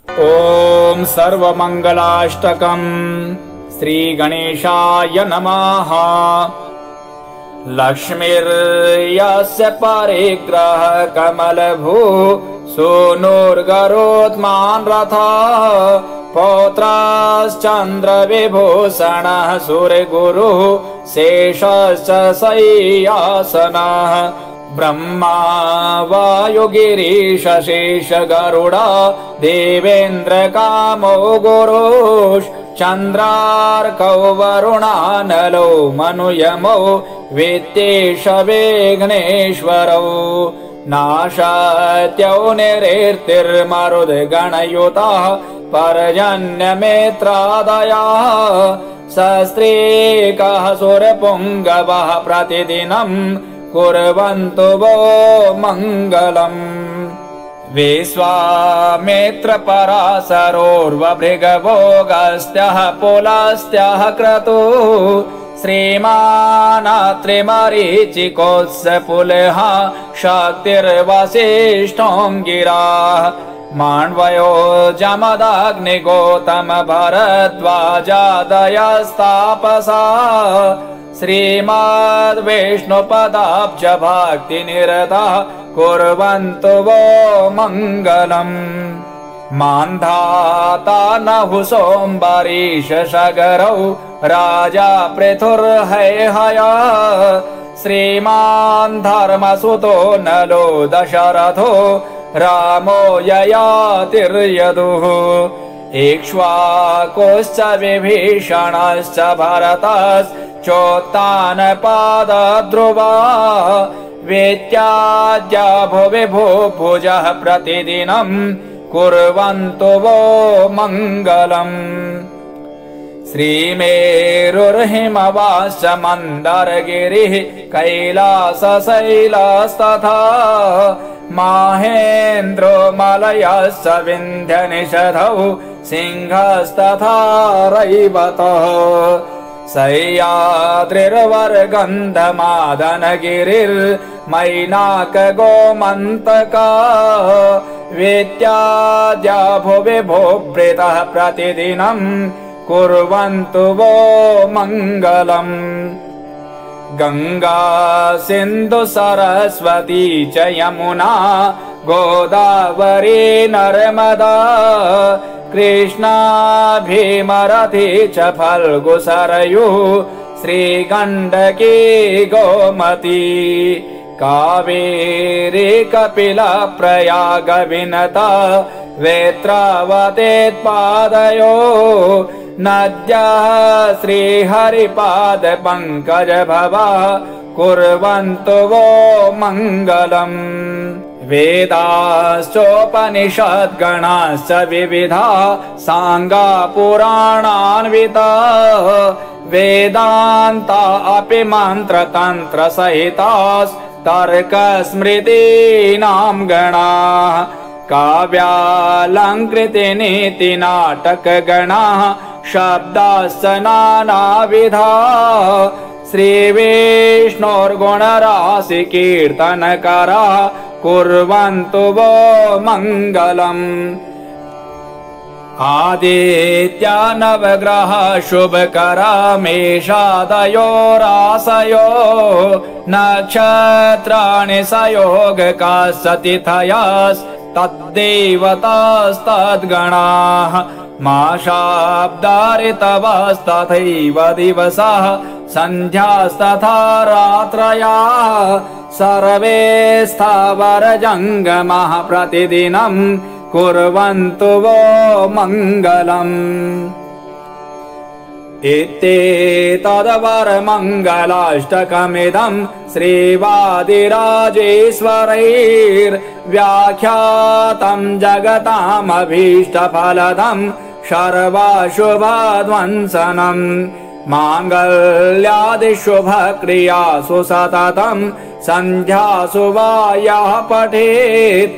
ॐ सर्वमङ्गलाष्टकम् श्रीगणेशाय नमः। लक्ष्मीर्यस्य परिग्रह कमलभू सूनुर्गरोत्मान् रथः पौत्राश्चन्द्रविभूषणः सूर्यगुरुः शेषश्च शय्यासनः ब्रह्मा वायुगिरीश शेषगरुडः देवेन्द्रकामो गुरुश्चन्द्रार्कौ वरुणानलौ मनुयमौ वित्तेश विघ्नेश्वरौ नाशात्यौ निरेर्तिर्मरुद्गणयुतः पर्जन्यमेत्रादयः सस्त्रीकः सुरपुङ्गवः प्रतिदिनम् कुर्वन्तु वो मङ्गलम्। विश्वामित्र पराशरोर्वभृगभोगस्त्यः पुलस्त्यः क्रतुः श्रीमानात्रिमरीचिकोत्स्य पुलः शक्तिर्वसिष्ठोऽङ्गिराः माण्वयो जमदग्निगोतम भरद्वाजादयस्तापसा श्रीमद्विष्णुपदाब्ज भक्तिनिरतः कुर्वन्तु वो मङ्गलम्। मान्धाता नहुसोऽम्बरीश सगरौ राजा पृथुर्हयहयः श्रीमान् धर्मसुतो नलो दशरथो रामो ययातिर्यदुः इक्ष्वाकुश्च विभीषणश्च भरतश्चोत्तानपादध्रुवा वेत्याद्य भुवि भूभुजः प्रतिदिनम् कुर्वन्तु वो मङ्गलम्। श्रीमेरुर्हिमवाश्च मन्दरगिरिः कैलासशैलस्तथा माहेन्द्रो मलयश्च विन्ध्यनिषधौ सिंहस्तथा रैवतः सह्याद्रिर्वर्गन्धमादनगिरिर्मैनाकगोमन्तका वेत्याद्य भुवि भूभृतः प्रतिदिनम् कुर्वन्तु वो मङ्गलम्। गङ्गा सिन्धु सरस्वती च यमुना गोदावरी नर्मदा कृष्णा भीमरथी च फल्गु सरयुः श्रीगण्डकी गोमती कावेरी कपिला प्रयाग विनता वेत्रावतेत्पादयो नद्याः श्रीहरिपाद पङ्कज भवा कुर्वन्तु वो मङ्गलम्। वेदाश्चोपनिषद्गणाश्च विविधा साङ्गा पुराणान्विता वेदान्ता अपि मन्त्रतन्त्रसहितास्तर्कस्मृतीनां गणाः काव्यालङ्कृति नीतिनाटकगणाः शब्दाश्च नानाविधा श्रीविष्णोर्गुणराशि कीर्तनकराः कुर्वन्तु वो मङ्गलम्। आदित्या नवग्रह शुभकरा मेषादयो रासयो नक्षत्राणि सयोगकास्ततिथयास्तद्देवतास्तद्गणाः माशाब्दारितवस्तथैव दिवसाः सन्ध्यास्तथा रात्रयाः सर्वे स्थावरजङ्गमः प्रतिदिनम् कुर्वन्तु वो मङ्गलम्। इत्येतद्वरमङ्गलाष्टकमिदं श्रीवादिराजेश्वरैर्व्याख्यातं जगतामभीष्टफलदम् सर्वशुभध्वंसनम् माङ्गल्यादिशुभक्रियासु सततम् सन्ध्यासु वा यः पठेत्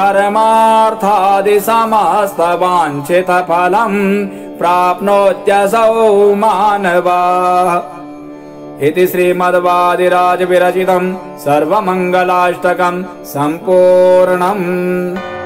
धर्मार्थादिसमस्तवाञ्छितफलम् प्राप्नोत्यसौ मानवः। इति श्रीमद्वादिराज विरचितं सर्वमङ्गलाष्टकं सम्पूर्णम्।